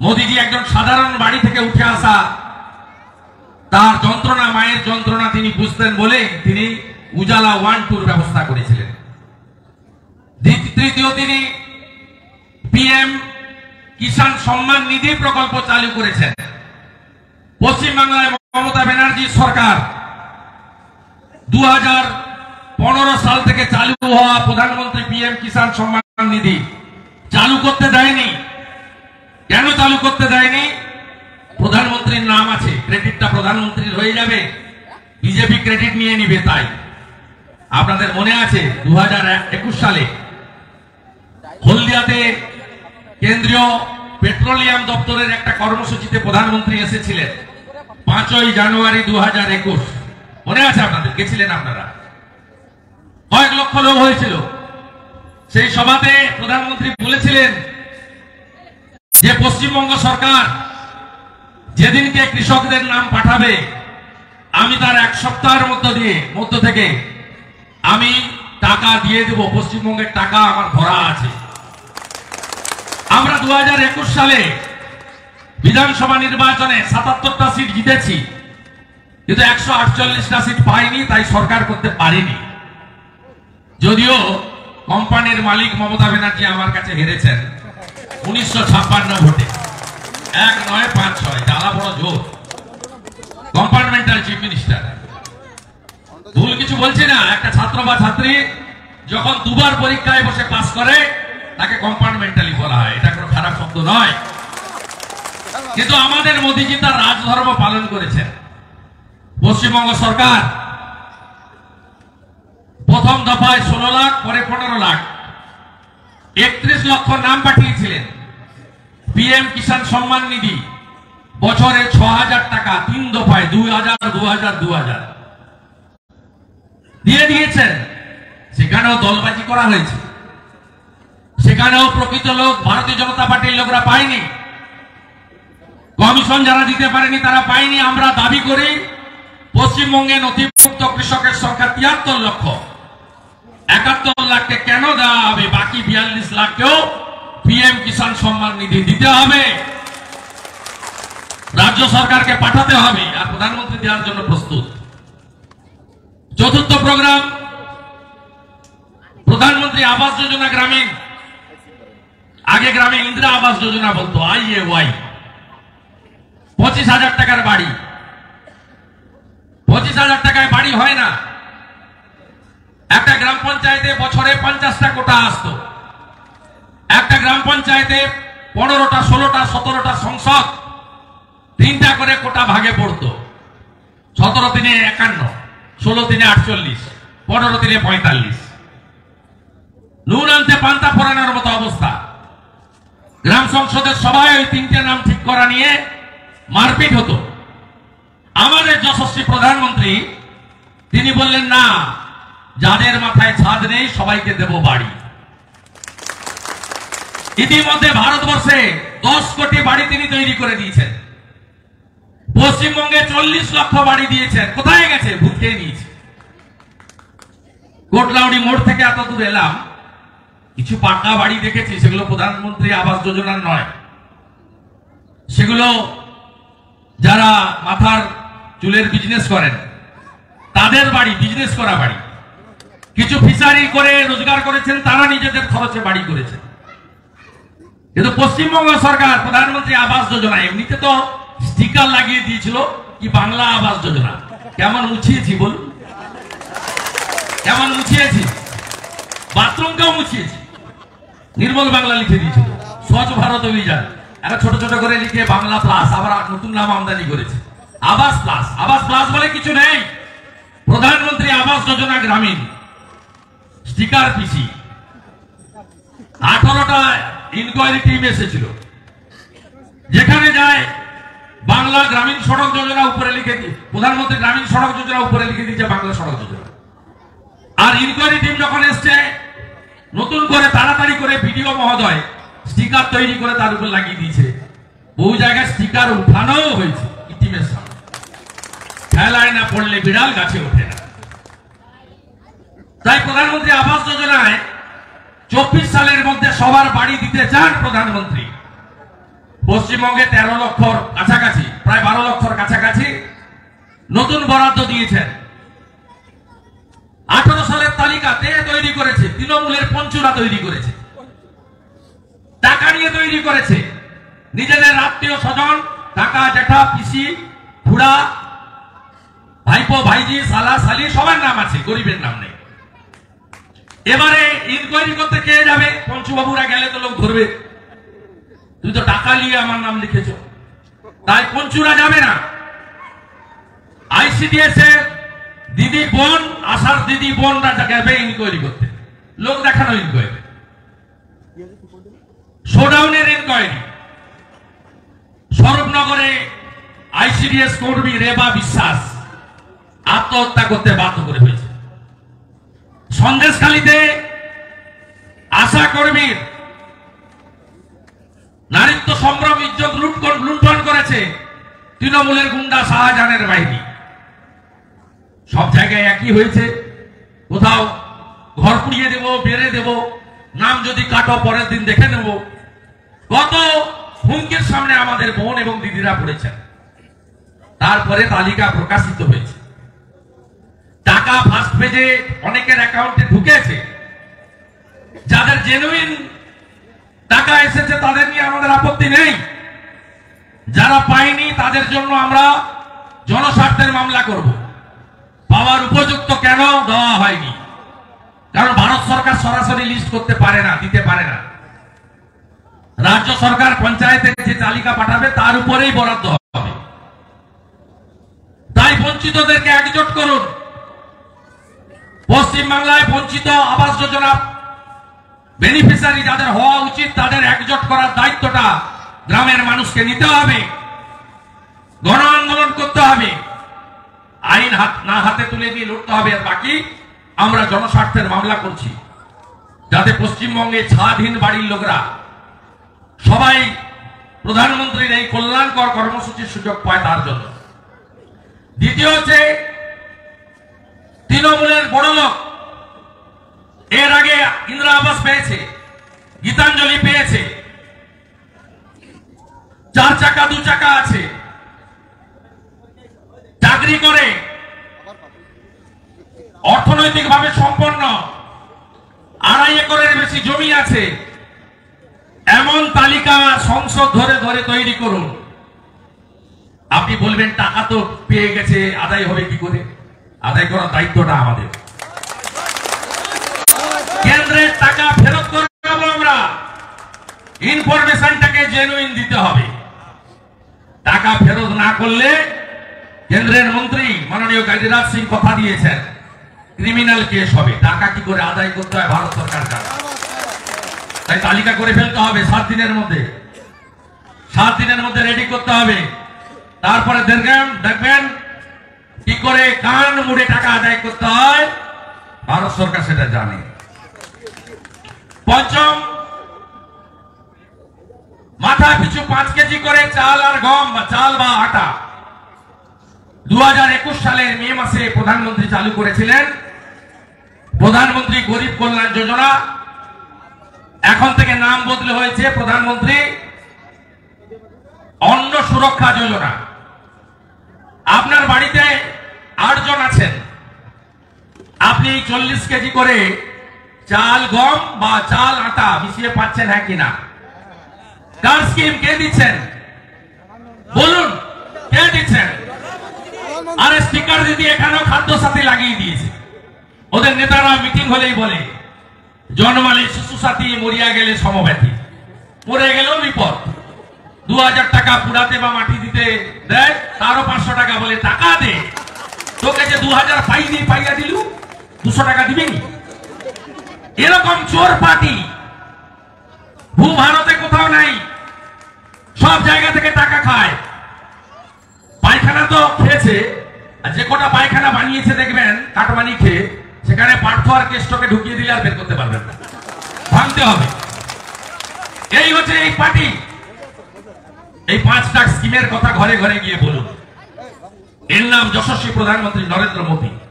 মোদিজি একজন সাধারণ বাড়ি থেকে উঠে আসা, তার যন্ত্রণা, মায়ের যন্ত্রণা তিনি বুঝতেন বলে তিনি উজালা 1-2 ব্যবস্থা করেছিলেন। তৃতীয়, তিনি পিএম কিষাণ সম্মান নিধি প্রকল্প চালু করেছেন। পশ্চিমবাংলায় মমতা ব্যানার্জি সরকার 2015 সাল থেকে চালু হওয়া প্রধানমন্ত্রী পিএম কিষাণ সম্মান নিধি চালু করতে দেয়নি। কেন চালু করতে দেয়নি? প্রধানমন্ত্রীর নাম আছে, ক্রেডিটটা প্রধানমন্ত্রীর হয়ে যাবে, বিজেপি ক্রেডিট নিয়ে নিবে। তাই আপনাদের মনে আছে 2021 সালে হলদিয়াতে কেন্দ্রীয় পেট্রোলিয়াম দপ্তরের একটা কর্মসূচিতে প্রধানমন্ত্রী এসেছিলেন 5ই জানুয়ারি 2021। মনে আছে আপনাদের? গেছিলেন আপনারা? কয়েক লক্ষ লোক হয়েছিল। সেই সভাতে প্রধানমন্ত্রী বলেছিলেন যে পশ্চিমবঙ্গ সরকার যেদিনকে কৃষকদের নাম পাঠাবে আমি তার 1 সপ্তাহের মধ্য থেকে আমি টাকা দিয়ে দেব। পশ্চিমবঙ্গের টাকা আমার ভরা আছে। আমরা 2021 সালে বিধানসভা নির্বাচনে 77টা সিট জিতেছি, কিন্তু 148টা সিট পাইনি, তাই সরকার করতে পারিনি। যদিও কোম্পানির মালিক মমতা ব্যানার্জি আমার কাছে হেরেছেন 1956 ভোটে, 1-9-5-6, জ্বালা বড় জোর। কম্পার্টমেন্টাল চিফ মিনিস্টার, ভুল কিছু বলছি না। একটা ছাত্র বা ছাত্রী যখন 2বার পরীক্ষায় বসে পাস করে তাকে কম্পার্টমেন্টালি বলা হয়, এটা কোনো খারাপ শব্দ নয়। কিন্তু আমাদের মোদীজি তার রাজধর্ম পালন করেছেন। পশ্চিমবঙ্গ সরকার প্রথম দফায় 16 লাখ, পরে 15 লাখ, 31 লক্ষ নাম পাঠিয়েছিলেন। পিএম কিষাণ সম্মান নিধি বছরে 6000 টাকা 3 দফায় 2000 2000 2000 দিয়ে দিয়েছেন। সেখানেও দলবাজি করা হয়েছে, সেখানেও প্রকৃত লোক ভারতীয় জনতা পার্টির লোকরা পায়নি। কমিশন যারা দিতে পারেনি তারা পায়নি। আমরা দাবি করি পশ্চিমবঙ্গে নথিভুক্ত কৃষকের সংখ্যা 73 লক্ষ, 71 লাখকে কেন দেওয়া হবে? বাকি 42 লাখকেও পিএম কিষাণ সম্মান নিধি দিতে হবে, রাজ্য সরকারকে পাঠাতে হবে, আর প্রধানমন্ত্রী দেওয়ার জন্য প্রস্তুত। চতুর্থ প্রোগ্রাম প্রধানমন্ত্রী আবাস যোজনা গ্রামীণ, আগে গ্রামে ইন্দিরা আবাস যোজনা বলতো, IAY। 25,000 টাকার বাড়ি, 25,000 টাকায় বাড়ি হয় না। একটা গ্রাম পঞ্চায়েতে বছরে 50টা কোটা আসতো। একটা গ্রাম পঞ্চায়েতে 15টা 16টা 17টা সংসদ, 3টা করে কোটা ভাগে পড়তো। 17 দিনে 51, 16 দিনে 48, 15 দিনে 45। নুন আনতে পান্তা ফোরানোর মতো অবস্থা। গ্রাম সংসদের সবাই ওই 3টে নাম ঠিক করা নিয়ে মারপিট হতো। আমাদের যশস্বী প্রধানমন্ত্রী তিনি বললেন, না, যাদের মাথায় ছাদ নেই সবাইকে দেব বাড়ি। ইতিমধ্যে ভারতবর্ষে 10 কোটি বাড়ি তিনি তৈরি করে দিয়েছেন। পশ্চিমবঙ্গে 40 লক্ষ বাড়ি দিয়েছেন। কোথায় গেছে? ভূত খেয়ে নিয়েছে। কোটলাউড়ি মোড় থেকে এত দূর এলাম, কিছু পাকা বাড়ি দেখেছি, সেগুলো প্রধানমন্ত্রী আবাস যোজনার নয়। সেগুলো যারা মাথার চুলের বিজনেস করেন তাদের বাড়ি, বিজনেস করা বাড়ি। কিছু ফিশারি করে রোজগার করেছেন, তারা নিজেদের খরচে বাড়ি করেছেন। কিন্তু পশ্চিমবঙ্গ সরকার প্রধানমন্ত্রী আবাস যোজনা এমনিতে তো স্টিকার লাগিয়ে দিয়েছিল কি বাংলা আবাস যোজনা। কেমন মুছিয়েছি বলুন, কেমন মুছিয়েছি। বাথরুমকেও মুছিয়েছি, নির্মল বাংলা লিখে দিয়েছিল। স্বচ্ছ ভারত অভিযান একটা ছোট ছোট করে লিখে বাংলা প্লাস, আবার নতুন নাম আমদানি করেছে আবাস প্লাস। আবাস প্লাস বলে কিছু নেই, প্রধানমন্ত্রী আবাস যোজনা গ্রামীণ, স্টিকার পিসি। 18টা ইনকোয়ারি টিম এসেছিল, যেখানে যায় বাংলা গ্রামীণ সড়ক যোজনা উপরে লিখে দিয়ে, প্রধানমন্ত্রী গ্রামীণ সড়ক যোজনা উপরে লিখে দিয়েছে বাংলা সড়ক যোজনা। আর ইনকোয়ারি টিম যখন এসছে নতুন করে তাড়াতাড়ি করে ভিডিও মহোদয় স্টিকার তৈরি করে তার উপর লাগিয়ে দিয়েছে। বহু জায়গায় স্টিকার উঠানো হয়েছে টিমের সামনে। খেলায় না পড়লে বিড়াল গাছে ওঠে না। তাই প্রধানমন্ত্রী আবাস যোজনায় 24 সালের মধ্যে সবার বাড়ি দিতে চান প্রধানমন্ত্রী। পশ্চিমবঙ্গে 13 লক্ষর কাছাকাছি, প্রায় 12 লক্ষর কাছাকাছি নতুন বরাদ্দ দিয়েছেন। 18 সালের তালিকাতে তৈরি করেছে, তৃণমূলের পঞ্চুরা তৈরি করেছে, টাকা নিয়ে তৈরি করেছে। নিজেদের আত্মীয় স্বজন, কাকা জ্যাঠা পিসি খুড়া ভাইপো ভাইজি সালা সালি সবার নাম আছে, গরিবের নাম নেই। এবারে ইনকোয়ারি করতে কে যাবে? পঞ্চুবাবুরা গেলে তো লোক ধরবে, তুই তো টাকা নিয়ে আমার নাম লিখেছ, তাই পঞ্চুরা যাবে না। আইসিডিএস এর দিদি বোন, আশার দিদি বোনরা যাবে ইনকোয়ারি করতে, লোক দেখানো ইনকোয়ারি, শোডাউনের ইনকোয়ারি। স্বরূপনগরে আইসিডিএস কর্মী রেবা বিশ্বাস আত্মহত্যা করতে বাধ্য করে হয়েছে। সন্দেশখালীতে আশা কর্মীর নারীত্ব সম্ভ্রম ইজ্জত লুণ্ঠন করেছে তৃণমূলের গুন্ডা শাহজাহানের বাহিনী। সব জায়গায় একই হয়েছে, কোথাও ঘর পুড়িয়ে দেব, বেড়ে দেব, নাম যদি কাটো পরের দিন দেখে নেব। কত হুমকির সামনে আমাদের বোন এবং দিদিরা পড়েছেন। তারপরে তালিকা প্রকাশিত হয়েছে, টাকা ফার্স্ট পেজে অনেকের অ্যাকাউন্টে ঢুকেছে। যাদের জেনুইন টাকা এসেছে তাদের নিয়ে আমাদের আপত্তি নেই, যারা পায়নি তাদের জন্য আমরা জনস্বার্থের মামলা করব। পাওয়ার উপযুক্ত কেন দেওয়া হয়নি? কারণ ভারত সরকার সরাসরি লিস্ট করতে পারে না, দিতে পারে না। রাজ্য সরকার পঞ্চায়েতে যে তালিকা পাঠাবে তার উপরেই বরাদ্দ হবে। তাই বঞ্চিতদেরকে একজোট করুন। পশ্চিমবাংলায় বঞ্চিত আবাস যোজনা বেনিফিশিয়ারি যাদের হওয়া উচিত তাদের একজোট করার দায়িত্বটা গ্রামের মানুষকে নিতে হবে, গণ আন্দোলন করতে হবে, আইন হাতে তুলে দিয়ে লড়তে হবে। আর বাকি আমরা জনস্বার্থের মামলা করছি, যাতে পশ্চিমবঙ্গে ছাদহীন বাড়ির লোকরা সবাই প্রধানমন্ত্রীর এই কল্যাণকর কর্মসূচির সুযোগ পায়, তার জন্য। দ্বিতীয় হচ্ছে তৃণমূলের বড় লোক এর আগে ইন্দিরা আবাস পেয়েছে, গীতাঞ্জলি পেয়েছে, 4 চাকা 2 চাকা আছে, চাকরি করে, অর্থনৈতিকভাবে সম্পন্ন, 2.5 একরের বেশি জমি আছে। এমন তালিকা সংসদ ধরে ধরে তৈরি করুন। আপনি বলবেন টাকা তো পেয়ে গেছে, আদায় হবে কি করে? আদায় করার দায়িত্বটা আমাদের। কেন্দ্রের টাকা ফেরত করবো আমরা, ইনফরমেশনটাকে জেনুইন দিতে হবে। টাকা ফেরত না করলে কেন্দ্রের মন্ত্রী মাননীয় গিরিরাজ সিং কথা দিয়েছেন, ক্রিমিনাল কেস হবে। টাকা কি করে আদায় করতে হয় ভারত সরকার দ্বারা, তাই তালিকা করে ফেলতে হবে 7 দিনের মধ্যে। 7 দিনের মধ্যে রেডি করতে হবে। তারপরে দেখবেন কি করে কান মুড়ে টাকা আদায় করতে হয়, ভারত সরকার সেটা জানে। পঞ্চম, মাথা পিছু 5 কেজি করে চাল আর গম বা চাল বা আটা 2021 সালের মে মাসে প্রধানমন্ত্রী চালু করেছিলেন। প্রধানমন্ত্রী গরিব কল্যাণ যোজনা, এখন থেকে নাম বদলে হয়েছে প্রধানমন্ত্রী অন্ন সুরক্ষা যোজনা। আপনার বাড়িতে 8 জন আছেন, আপনি 40 কেজি করে চাল গম বা চাল আটা মিশিয়ে পাচ্ছেন, হ্যাঁ কিনা? কার স্কিম কে দিচ্ছেন বলুন, কে দিচ্ছেন? আরে স্টিকার দিদি এখানেও খাদ্য সাথী লাগিয়ে দিয়েছে। ওদের নেতারা মিটিং হলেই বলে জন্মালে শিশু সাথী, মরিয়া গেলে সমব্যাথী, মরে গেলেও বিপদ। 2000 টাকা পুরাতে বা মাটি দিতে দেয়, তারও 500 টাকা বলে টাকা দে, তোকে যে 2000 পাইনি পাইয়া দিলু 200 টাকা দিবেনি। এরকম চোর পার্টি ভারতে কোথাও নাই, সব জায়গা থেকে টাকা খায়। পায়খানা তো খেয়েছে, আর যে কটা পায়খানা বানিয়েছে দেখবেন কাটমানি খেয়ে, সেখানে পার্থ আর কেষ্টকে ঢুকিয়ে দিলে আর বের করতে পারবেন না, ভাঙতে হবে। এই হচ্ছে এই পার্টি। এই 5টা স্কিমের কথা ঘরে ঘরে গিয়ে বলুন। এর নাম যশস্বী প্রধানমন্ত্রী নরেন্দ্র মোদী।